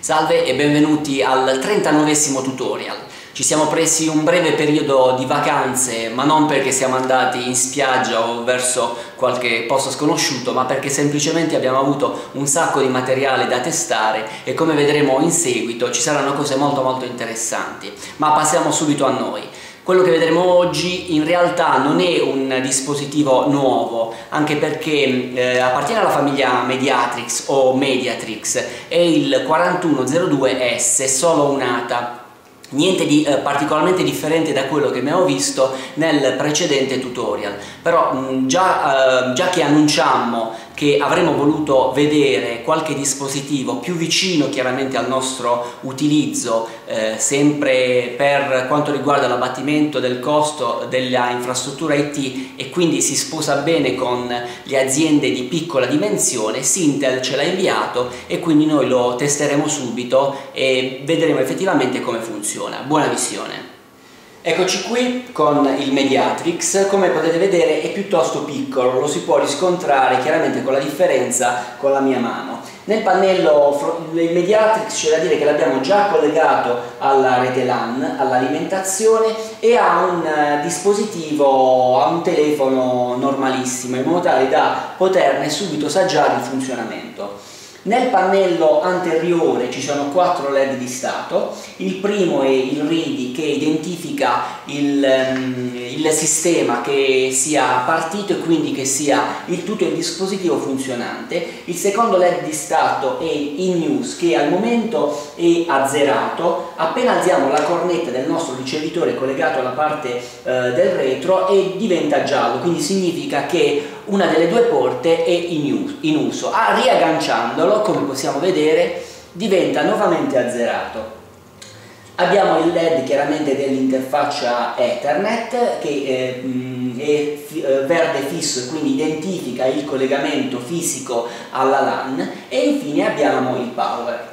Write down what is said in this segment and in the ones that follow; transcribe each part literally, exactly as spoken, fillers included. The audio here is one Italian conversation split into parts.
Salve e benvenuti al trentanovesimo tutorial. Ci siamo presi un breve periodo di vacanze, ma non perché siamo andati in spiaggia o verso qualche posto sconosciuto, ma perché semplicemente abbiamo avuto un sacco di materiale da testare e come vedremo in seguito ci saranno cose molto molto interessanti. Ma passiamo subito a noi. Quello che vedremo oggi in realtà non è un dispositivo nuovo, anche perché eh, appartiene alla famiglia Mediatrix o Mediatrix, è il quarantuno zero due S, solo un'ata. Niente di eh, particolarmente differente da quello che abbiamo visto nel precedente tutorial, però mh, già, eh, già che annunciammo che avremmo voluto vedere qualche dispositivo più vicino chiaramente al nostro utilizzo, eh, sempre per quanto riguarda l'abbattimento del costo della infrastruttura I T, e quindi si sposa bene con le aziende di piccola dimensione, Syntel ce l'ha inviato e quindi noi lo testeremo subito e vedremo effettivamente come funziona. Buona visione! Eccoci qui con il Mediatrix. Come potete vedere è piuttosto piccolo, lo si può riscontrare chiaramente con la differenza con la mia mano. Nel pannello il Mediatrix c'è da dire che l'abbiamo già collegato alla rete LAN, all'alimentazione, e ha un uh, dispositivo, ha un telefono normalissimo, in modo tale da poterne subito assaggiare il funzionamento. Nel pannello anteriore ci sono quattro L E D di stato. Il primo è il R I D I che identifica il, um, il sistema che sia partito e quindi che sia il tutto il dispositivo funzionante. Il secondo L E D di stato è in use, che al momento è azzerato. Appena alziamo la cornetta del nostro ricevitore collegato alla parte uh, del retro e diventa giallo, quindi significa che una delle due porte è in, in uso. Ah, riagganciandolo, come possiamo vedere, diventa nuovamente azzerato. Abbiamo il L E D chiaramente dell'interfaccia Ethernet che eh, è verde fisso e quindi identifica il collegamento fisico alla LAN, e infine abbiamo il power.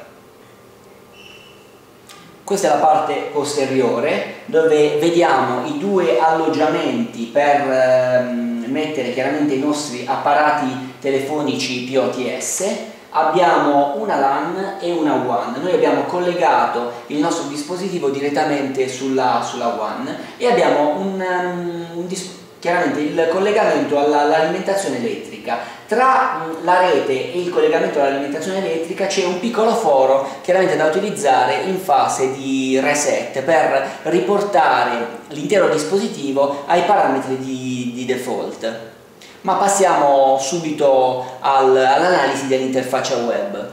Questa è la parte posteriore dove vediamo i due alloggiamenti per ehm, mettere chiaramente i nostri apparati telefonici P O T S. Abbiamo una LAN e una WAN. Noi abbiamo collegato il nostro dispositivo direttamente sulla, sulla WAN e abbiamo un, um, un chiaramente il collegamento all'alimentazione elettrica. Tra la rete e il collegamento all'alimentazione elettrica c'è un piccolo foro chiaramente da utilizzare in fase di reset per riportare l'intero dispositivo ai parametri di, di default. Ma passiamo subito al, all'analisi dell'interfaccia web.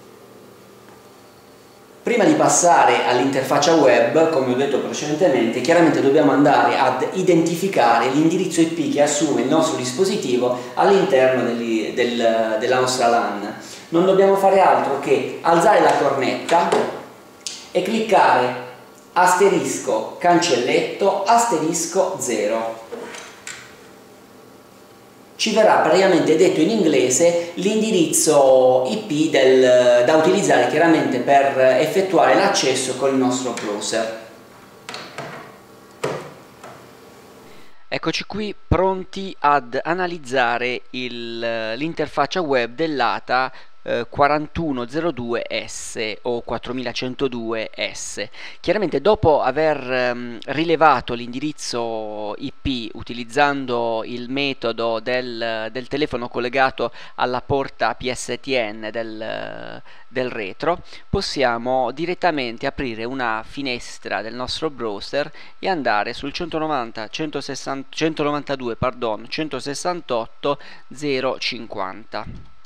Prima di passare all'interfaccia web, come ho detto precedentemente, chiaramente dobbiamo andare ad identificare l'indirizzo I P che assume il nostro dispositivo all'interno del, della nostra LAN. Non dobbiamo fare altro che alzare la cornetta e cliccare asterisco cancelletto asterisco zero. Ci verrà praticamente detto in inglese l'indirizzo I P del, da utilizzare chiaramente per effettuare l'accesso con il nostro browser. Eccoci qui pronti ad analizzare l'interfaccia web dell'ATA quarantuno zero due S o quattromilacentodue S. Chiaramente dopo aver um, rilevato l'indirizzo I P utilizzando il metodo del, del telefono collegato alla porta P S T N del, del retro, possiamo direttamente aprire una finestra del nostro browser e andare sul centonovanta centosessanta centonovantadue pardon centosessantotto zero cinquanta.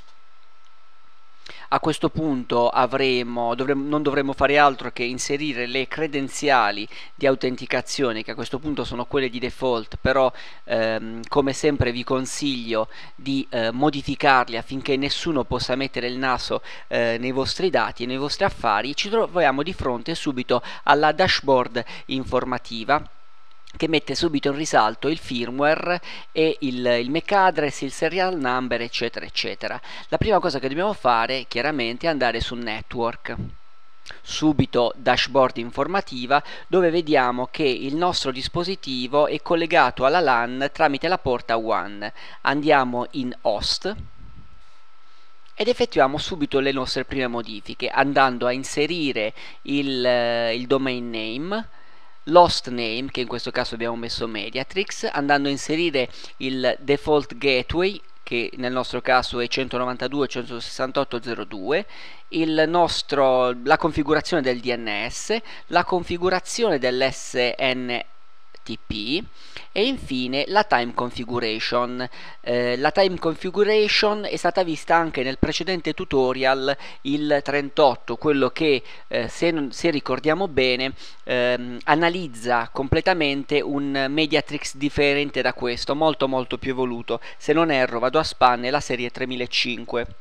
A questo punto avremo, dovremo, non dovremo fare altro che inserire le credenziali di autenticazione, che a questo punto sono quelle di default, però ehm, come sempre vi consiglio di eh, modificarli affinché nessuno possa mettere il naso eh, nei vostri dati e nei vostri affari. Ci troviamo di fronte subito alla dashboard informativa, che mette subito in risalto il firmware e il, il M A C address, il serial number, eccetera eccetera. La prima cosa che dobbiamo fare chiaramente è andare su network, subito dashboard informativa, dove vediamo che il nostro dispositivo è collegato alla LAN tramite la porta WAN. Andiamo in host ed effettuiamo subito le nostre prime modifiche andando a inserire il, eh, il domain name, l'host name, che in questo caso abbiamo messo Mediatrix, andando a inserire il default gateway, che nel nostro caso è centonovantadue punto centosessantotto punto zero due, il nostro, la configurazione del D N S, la configurazione dell'S N T P e infine la time configuration. Eh, la time configuration è stata vista anche nel precedente tutorial, il trentotto, quello che eh, se, non, se ricordiamo bene ehm, analizza completamente un Mediatrix differente da questo, molto molto più evoluto. Se non erro, vado a spanne, la serie tremilacinque.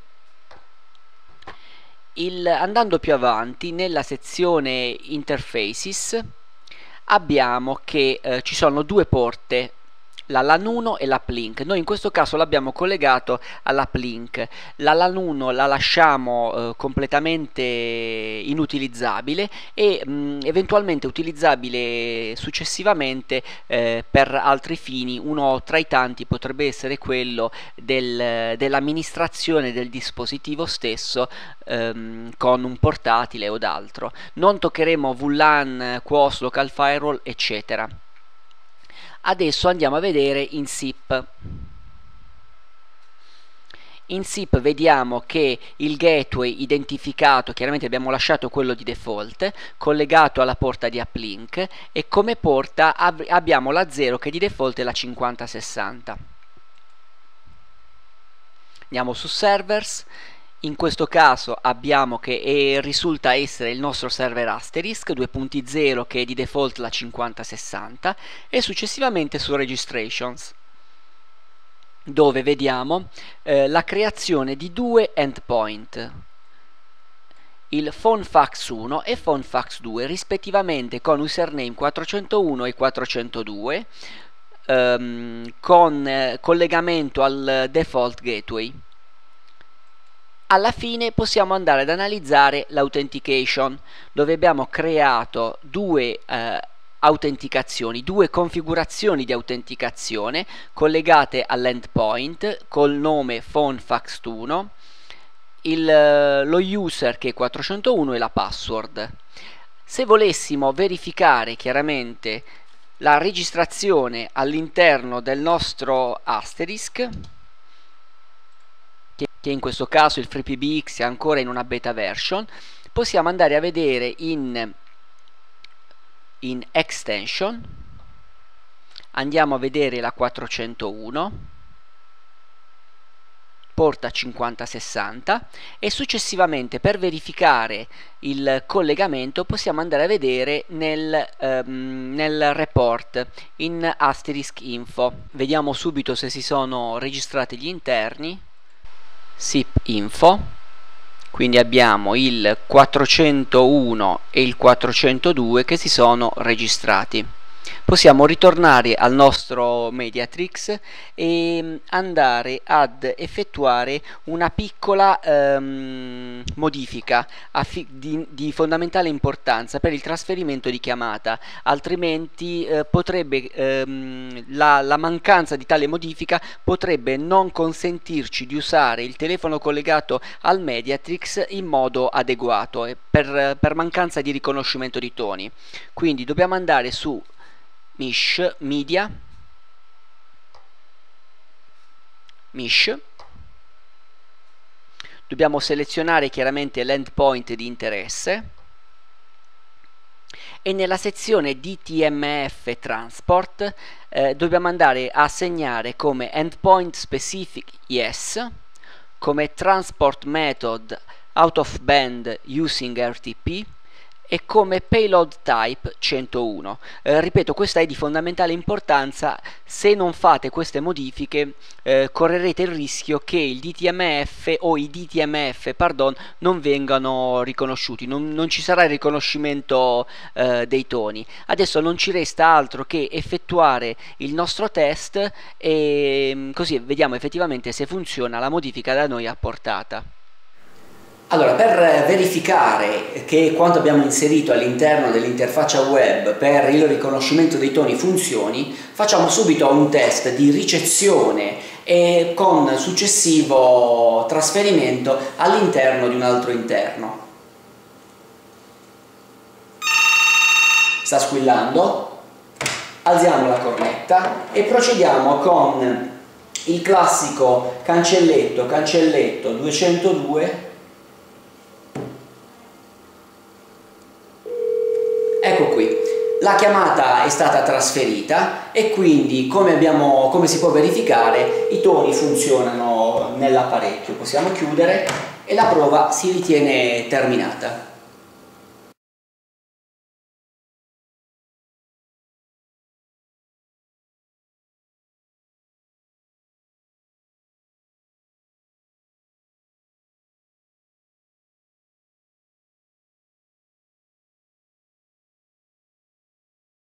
Il, andando più avanti nella sezione interfaces abbiamo che eh, ci sono due porte, la LAN uno e l'uplink. Noi in questo caso l'abbiamo collegato all'uplink. La LAN uno la lasciamo eh, completamente inutilizzabile e mh, eventualmente utilizzabile successivamente eh, per altri fini. Uno tra i tanti potrebbe essere quello del, dell'amministrazione del dispositivo stesso ehm, con un portatile o d'altro. Non toccheremo V LAN, Q o S, Local Firewall, eccetera. Adesso andiamo a vedere in S I P. In S I P vediamo che il gateway identificato, chiaramente abbiamo lasciato quello di default, collegato alla porta di uplink, e come porta ab abbiamo la zero che di default è la cinquanta sessanta. Andiamo su servers. In questo caso abbiamo che eh, risulta essere il nostro server asterisk due punto zero che è di default la cinquanta sessanta, e successivamente su registrations, dove vediamo eh, la creazione di due endpoint, il PhoneFax uno e PhoneFax due, rispettivamente con username quattrocentouno e quattrocentodue, ehm, con eh, collegamento al default gateway. Alla fine possiamo andare ad analizzare l'authentication, dove abbiamo creato due eh, autenticazioni, due configurazioni di autenticazione collegate all'endpoint col nome PhoneFax uno, il, lo user che è quattrocentouno e la password. Se volessimo verificare chiaramente la registrazione all'interno del nostro asterisk, che in questo caso il FreePBX è ancora in una beta version, possiamo andare a vedere in, in extension, andiamo a vedere la quattrocentouno, porta cinquanta sessanta, e successivamente per verificare il collegamento possiamo andare a vedere nel, um, nel report in asterisk info. Vediamo subito se si sono registrati gli interni. S I P info, quindi abbiamo il quattrocentouno e il quattrocentodue che si sono registrati. Possiamo ritornare al nostro Mediatrix e andare ad effettuare una piccola ehm, modifica di, di fondamentale importanza per il trasferimento di chiamata, altrimenti eh, potrebbe ehm, la, la mancanza di tale modifica potrebbe non consentirci di usare il telefono collegato al Mediatrix in modo adeguato e per, per mancanza di riconoscimento di toni. Quindi dobbiamo andare su Mesh, Media, Mesh, dobbiamo selezionare chiaramente l'endpoint di interesse e nella sezione D T M F Transport eh, dobbiamo andare a segnare come Endpoint Specific Yes, come Transport Method Out of Band Using R T P e come Payload Type centouno. Eh, ripeto, questa è di fondamentale importanza. Se non fate queste modifiche eh, correrete il rischio che il D T M F o i D T M F pardon, non vengano riconosciuti, non, non ci sarà il riconoscimento eh, dei toni. Adesso non ci resta altro che effettuare il nostro test e così vediamo effettivamente se funziona la modifica da noi apportata. Allora, per verificare che quanto abbiamo inserito all'interno dell'interfaccia web per il riconoscimento dei toni funzioni, facciamo subito un test di ricezione e con successivo trasferimento all'interno di un altro interno. Sta squillando, alziamo la cornetta e procediamo con il classico cancelletto, cancelletto duecentodue. Ecco qui, la chiamata è stata trasferita e quindi, come, abbiamo, come si può verificare, i toni funzionano nell'apparecchio. Possiamo chiudere e la prova si ritiene terminata.